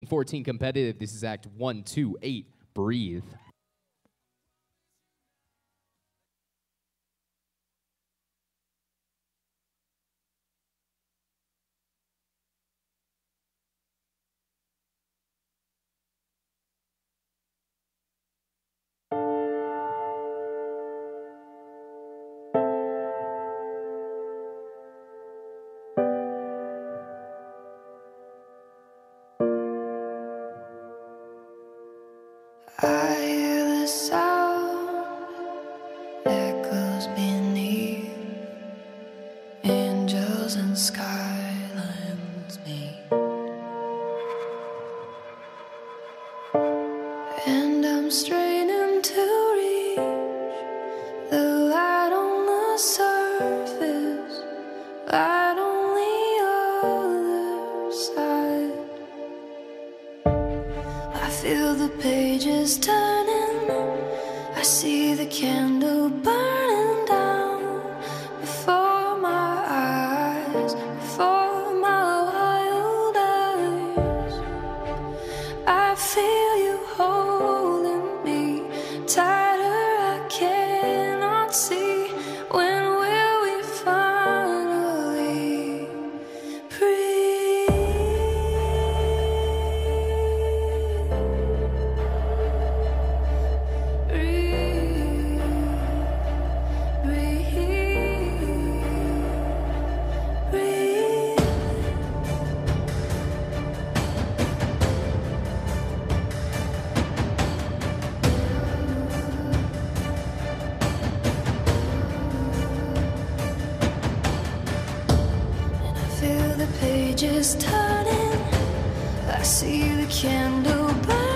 14 competitive. This is Act 1, 2, 8, Breathe. I hear the sound echoes beneath, angels and skylines meet, and I'm straining to reach the light on the surface, light on the other side. I feel the pages turning, I see the candle burning down before my eyes, before my wild eyes. I feel you holding me tighter, I cannot see. When will we finally breathe? Pages turning, I see the candle burn.